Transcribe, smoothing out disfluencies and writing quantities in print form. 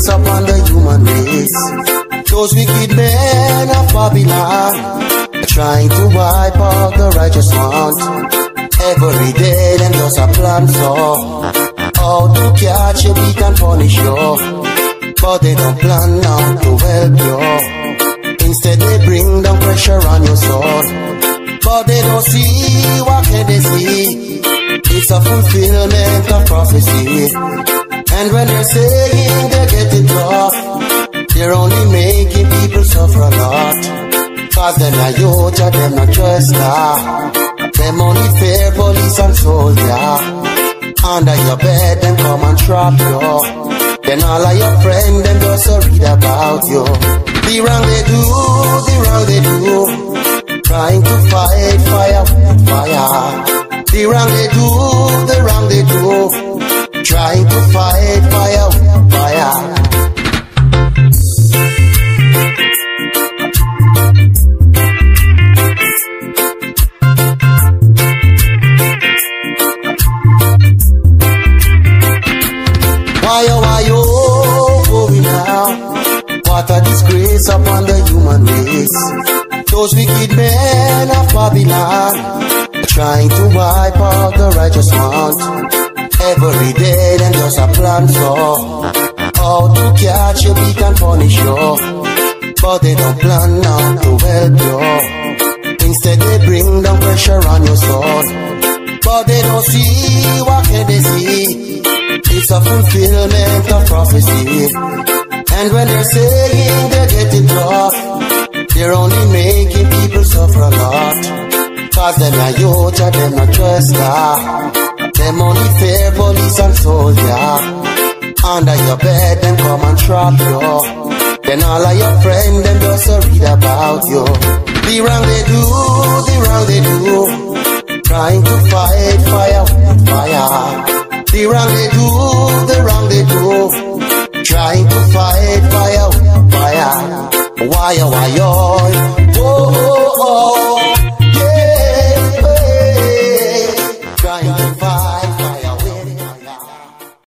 disgrace upon the human race. Those wicked men of Babylon are trying to wipe out the righteous ones. Every day them just a plan so how to catch you, beat and punish you, but they don't plan now to help you. Instead they bring down pressure on your soul, but they don't see. What can they see? It's a fulfillment of prophecy. And when they're saying they get it rough, they're only making people suffer a lot. Cause them a youth, them not just now. Them only fear police and soldier. Under your bed, them come and trap you. Then all of your friends, them just read about you. The wrong they do, the wrong they do, trying to fight fire with fire. The wrong they do, the wrong they do, trying to fight fire with fire. Why you going now? What a disgrace upon the human race. Those wicked men of Babylon are trying to wipe out the righteous ones. Every day them just a plan so how to catch you, beat and punish you, but they don't plan now to help you. Instead they bring down pressure on your soul, but they don't see. What can they see? It's a fulfillment of prophecy. And when they're saying they get it rough, they're only making people suffer a lot. Cause them a youth, them not just now. Them only fear police and soldier. Under your bed, them come and trap you. Then all of your friends, them just read about you. The wrong they do, the wrong they do, trying to fight fire with fire. The wrong they do, the wrong they do, trying to fight fire with fire. Why